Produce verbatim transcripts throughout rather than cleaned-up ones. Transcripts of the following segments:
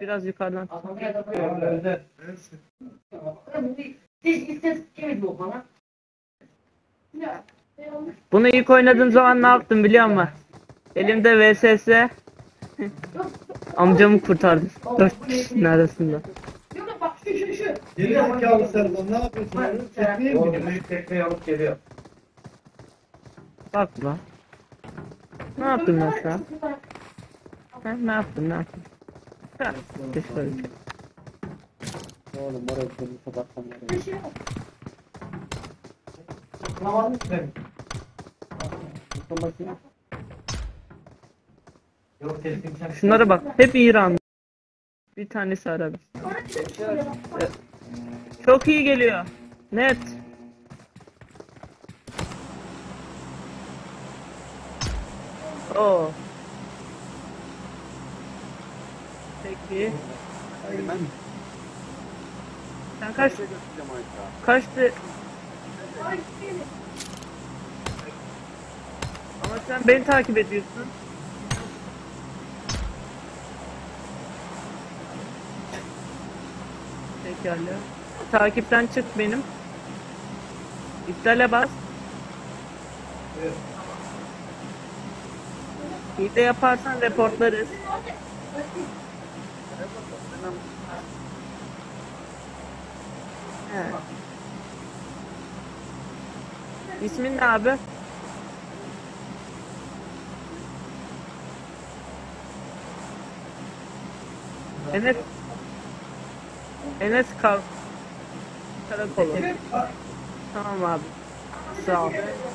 Biraz yukarıdan. Bunu ilk oynadığım zaman ne yaptım biliyor musun? Elimde V S S. Amcamı kurtardım. Dört kişinin arasında. Geri zekalı Serdan ne yapıyorsun? Tekneye mi gidiyorsun? Büyük tekneyi alıp geliyor. Bak lan. Ne yaptın mesela? Ha, ne yaptın ne yaptın? Ha, psikolojik. Oğlum oraya seni sabahtan var. Anlamadın ki ben. Yok teslim sen. Şunlara bak. Hep İran. Bir tanesi Arabistan. Evet. Çok iyi geliyor. Net. Oo. Peki. Sen kaç kaçtı? Ama sen beni takip ediyorsun. Pekala. Takipten çık benim. İptale bas. Evet. Hile yaparsan reportlarız. He. İsmin ne abi? Enes. Enes Kar Karakolu. Tamam abi. Sağ ol.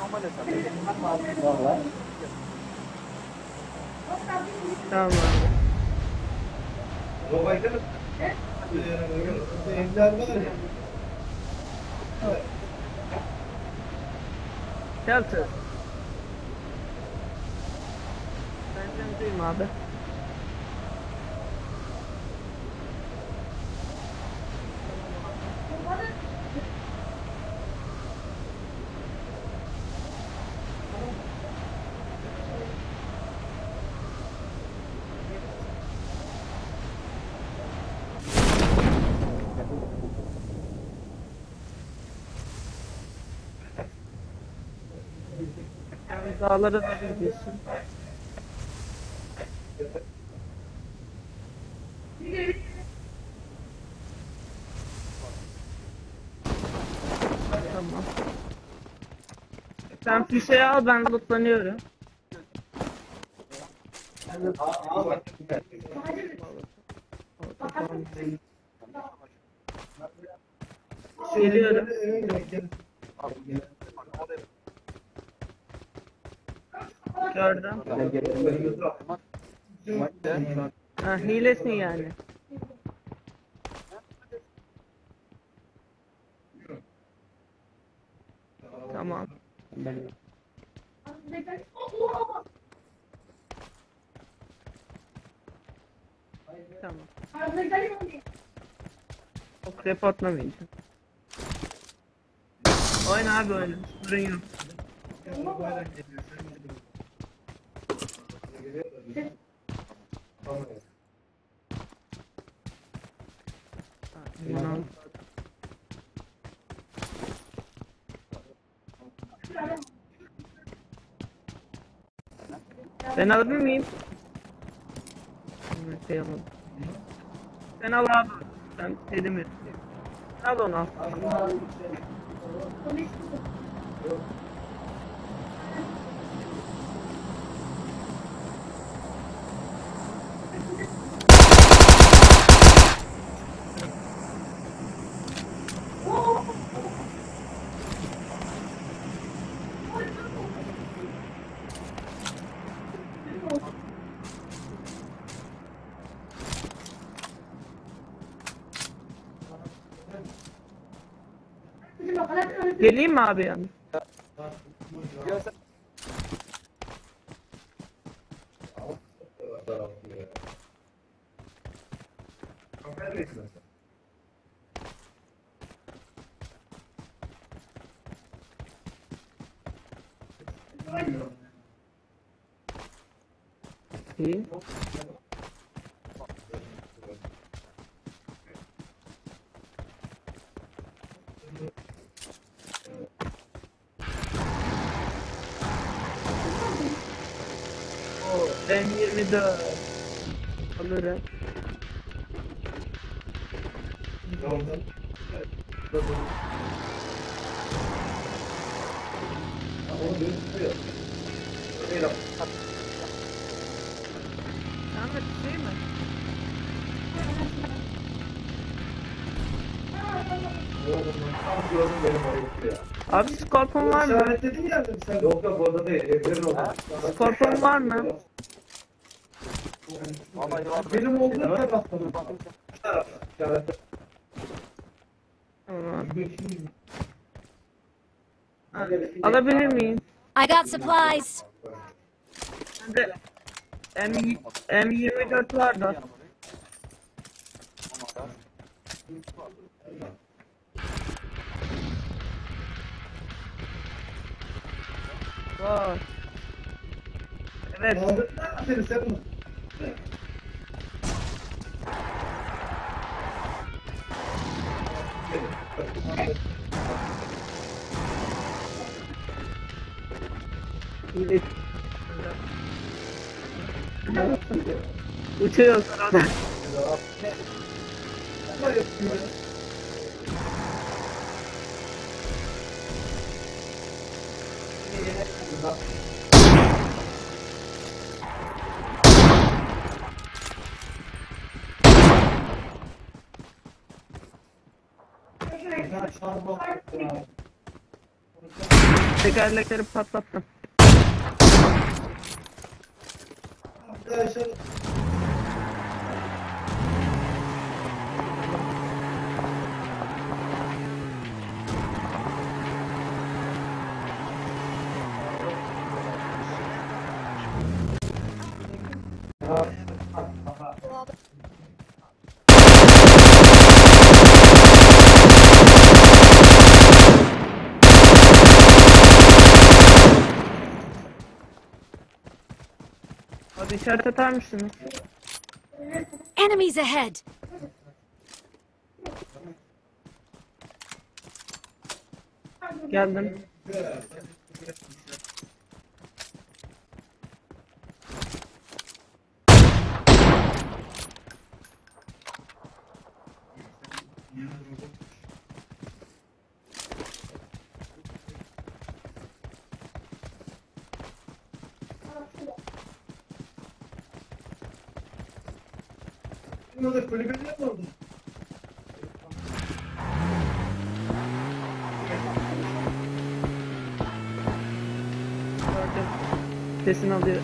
Tamam abi. Robayda mı? Evler var ya. Shelter. Benden duyma abi. Yani dağlara da gidiyorsun. Tamam. Sen fişeği al, ben lootlanıyorum. Geliyorum. Gördüm. Ha, hilesin yani. Tamam. Tamam. Çok reportlamayacağım. Oyna abi oyna. Sorun yok. Tamam. Ben alabilir miyim? Şey alalım. Sen al abi. Ben şey demiyorum. Al onu al. Geleyim mi abi yani? İyi. M yirmi dört. Alırım. Oradan. Ama gözüküyor. Öyle. Ahmet şey mi? Tam gördüm benim oraya ya. Abi skorpon var mı? İşaretlediğin yerde mi sen? Yok yok orada değil. Evlerin orada. Skorpon var mı? Benim olduğum tarafta mı? Bu tarafta. İşaretle. Tamam. Ha, alabilir miyim? I got supplies. Bende M, M yirmi dört var da. Var. Evet. Kaldırdılar mı seni sen bunu? İyilik. Uçuyor sonra. Ama yapıyor. Tekerlekleri patlattım. Arkadaşlar Hadi işaret atar mısınız? Enemies ahead. Geldim. burada kulübede mi oldu? Gördüm. Sesini alıyorum.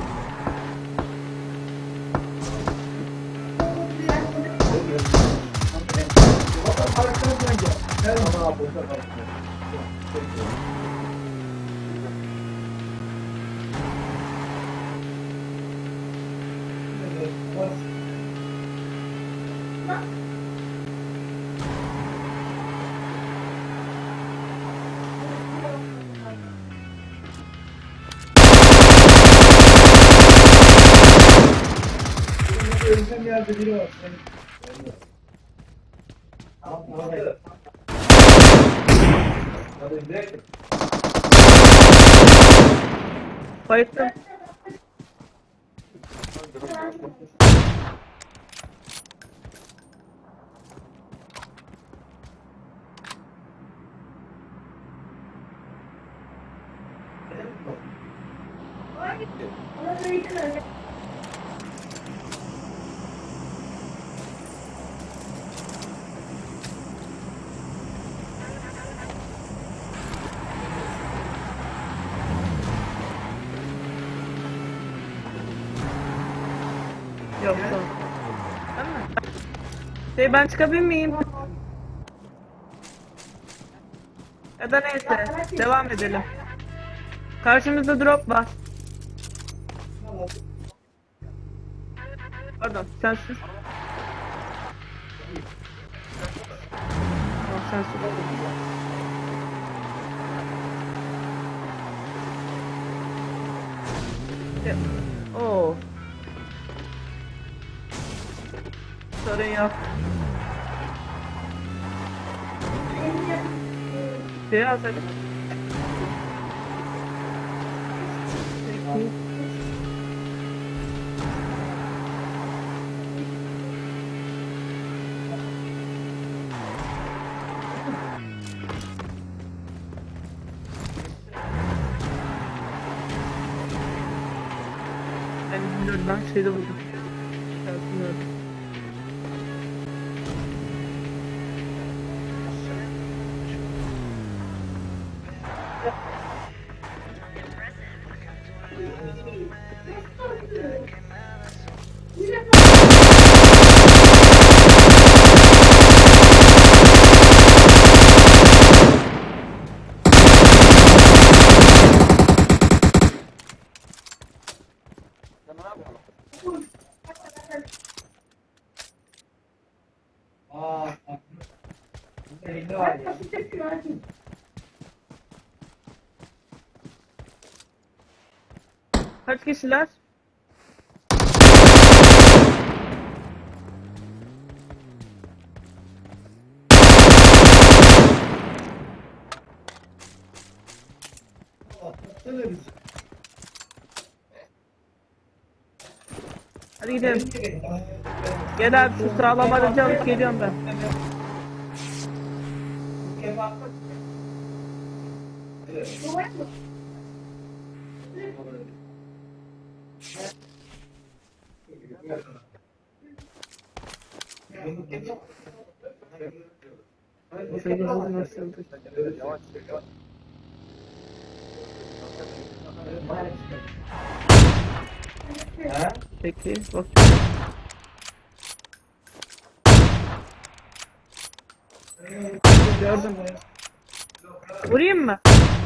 Arkamdan gel. Gel. Ama abi burada kaldı. Evet, bas. Özlem yerde biri var. Tamam hadi. Hadi gidelim. Bayıttım. Yok tamam. Tamam. Şey ben çıkabilir miyim? Ya da neyse devam edelim. Karşımızda drop var. Pardon sen sus. Tamam sen sus. Ya, Oo. Sorun yok. Biraz hadi. Peki. Dur lan şeyde buldum. Çarpmıyorum. Aa, bak. Bunda elli var ya. Kaç kişiler? Aa, tutsana bizi. Hadi gidelim. Aa, Gel abi şu sağlamadığınca alıp geliyorum ben. Seni nasıldı? Ha? Peki bak. Gördüm. Vurayım mı?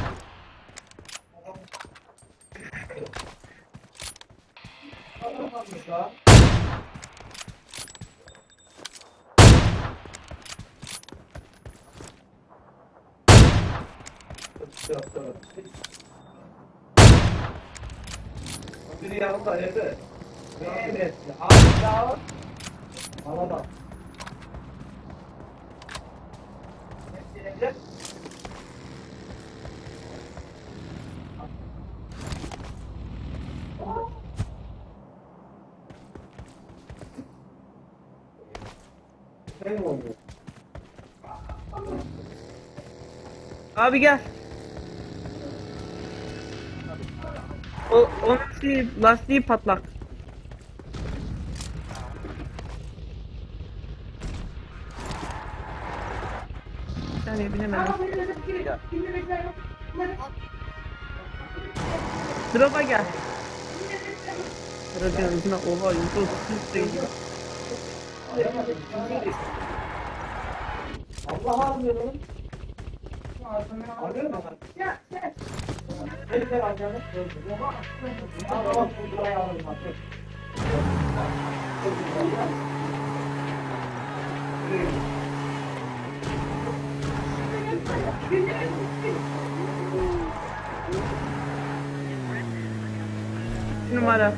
Biri yanında evde. Evet. Abi ya. Bana bak. Sen mi oynuyorsun? Abi gel. O onun şey, lastiği patlak. Bir saniye binemedim. Drop'a gel. Aracın ucuna oha yüzde otuz gidiyor. Allah almıyorum. Alıyor musun? Hadi sen alacağını. Al al buraya alalım bak. Numara.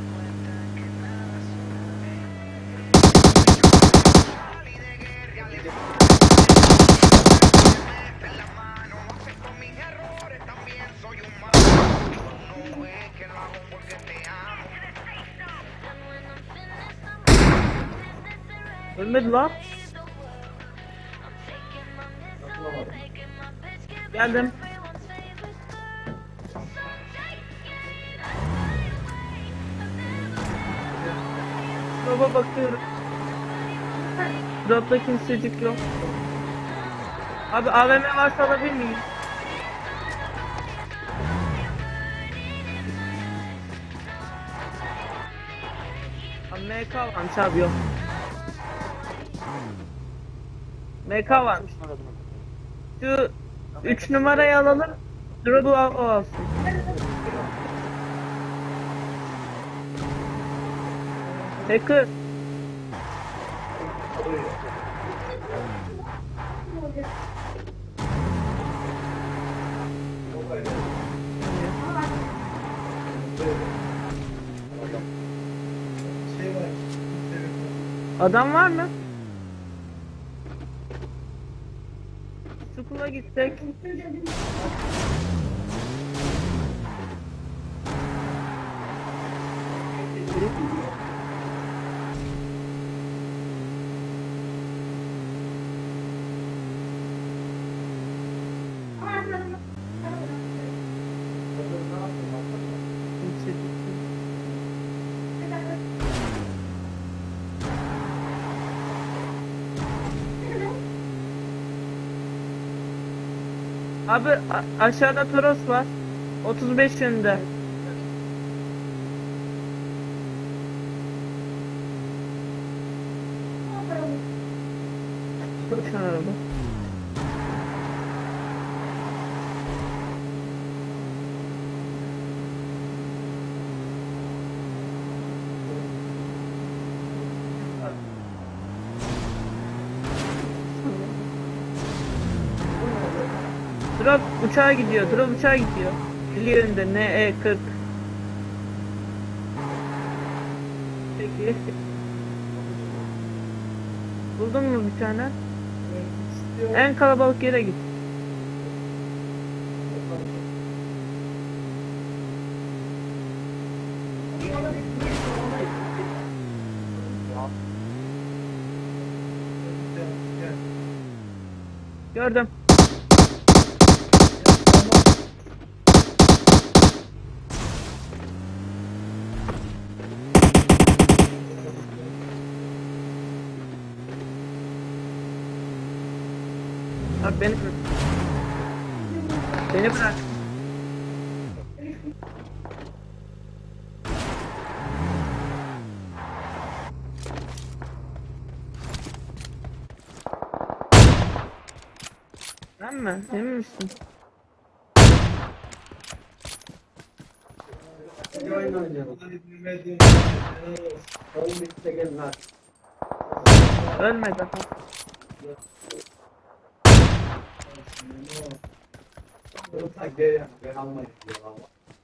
Ölmedi lan. Geldim. Baba bakıyorum. Drop'ta kimsecik yok. Abi A V M varsa alabilir miyim? Abi M K varmış abi yok. M K varmış. Şu üç numarayı alalım. Drop'u al, o alsın. Hacker. Şey var. Adam var mı? Sukula gitsek. Kimsecik. Abi a- aşağıda Toros var. otuz beş yönünde. Uçan araba. Drop uçağa gidiyor. Drop uçağa gidiyor. elli yönünde N E kırk. Peki. Buldun mu bir tane? En kalabalık yere git. Gördüm. Abi beni bırak. Beni bırak. Ben mi? Emin misin? Bir oyun oynayalım. Oyun bitti de gelin hadi. Ölme daha. Durursak geri ben almayız diyor valla.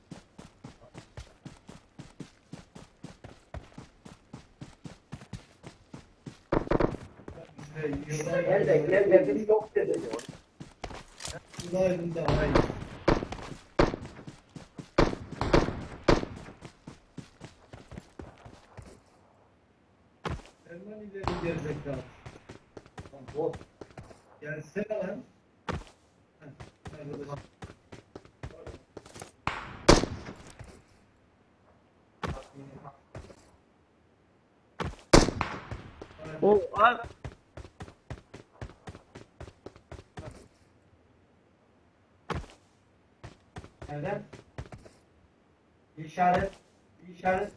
Gel de gel dedim yok dedi. Günaydın da ay. Hemen ileri gerizekalı. Lan bot. Gelsene lan. Heh, arkadaşım. O abi. Nereden? İşaret. İşaret.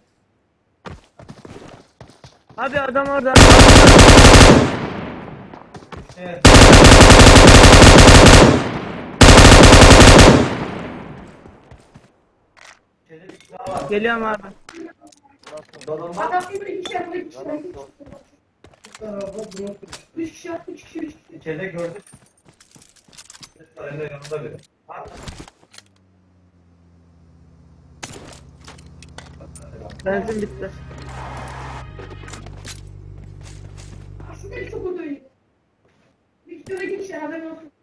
Abi adam orada. İşte. İçeride bir silah var. Geliyorum abi. Dolama. Adam bir iki kişi yapıyor, iki kişi yapıyor. Bu tarafa bırakın. Üç kişi yapıyor, üç kişi, üç kişi. İçeride gördük. Aynen yanında biri. Benzin bitti. Aslında çok o da iyi. Bir kişi de geçer, haberin olsun.